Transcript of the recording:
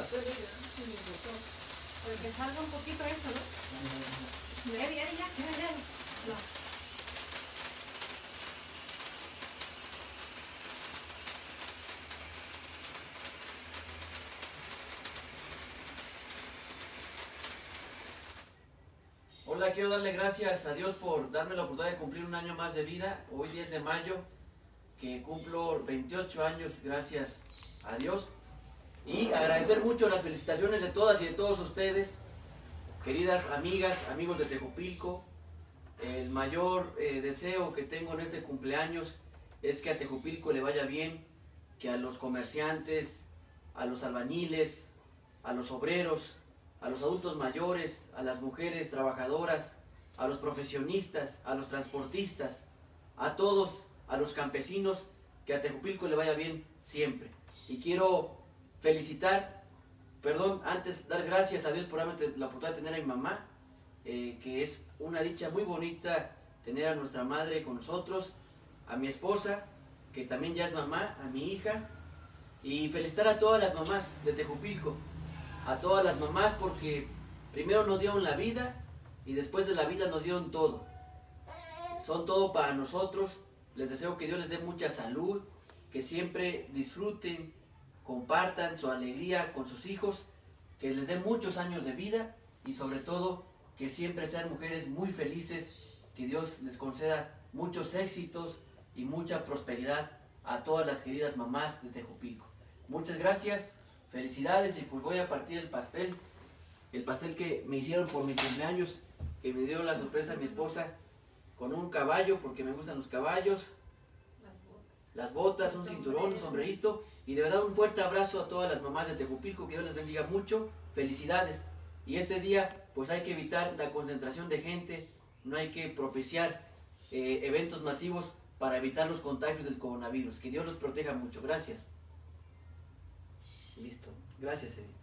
Porque salga un poquito eso, ¿no? Ya. No. Hola, quiero darle gracias a Dios por darme la oportunidad de cumplir un año más de vida. Hoy 10 de mayo, que cumplo 28 años, gracias a Dios. Y agradecer mucho las felicitaciones de todas y de todos ustedes, queridas amigas, amigos de Tejupilco. El mayor deseo que tengo en este cumpleaños es que a Tejupilco le vaya bien, que a los comerciantes, a los albañiles, a los obreros, a los adultos mayores, a las mujeres trabajadoras, a los profesionistas, a los transportistas, a todos, a los campesinos, que a Tejupilco le vaya bien siempre. Y quiero antes dar gracias a Dios por darme la oportunidad de tener a mi mamá, que es una dicha muy bonita tener a nuestra madre con nosotros, a mi esposa, que también ya es mamá, a mi hija, y felicitar a todas las mamás de Tejupilco, a todas las mamás, porque primero nos dieron la vida y después de la vida nos dieron todo. Son todo para nosotros. Les deseo que Dios les dé mucha salud, que siempre disfruten, compartan su alegría con sus hijos, que les dé muchos años de vida y sobre todo que siempre sean mujeres muy felices, que Dios les conceda muchos éxitos y mucha prosperidad a todas las queridas mamás de Tejupilco. Muchas gracias, felicidades, y pues voy a partir el pastel que me hicieron por mi cumpleaños, que me dio la sorpresa mi esposa, con un caballo, porque me gustan los caballos, las botas, un cinturón, un sombrerito, y de verdad un fuerte abrazo a todas las mamás de Tejupilco, que Dios les bendiga mucho, felicidades. Y este día pues hay que evitar la concentración de gente, no hay que propiciar eventos masivos para evitar los contagios del coronavirus. Que Dios los proteja mucho. Gracias. Listo. Gracias, Edith.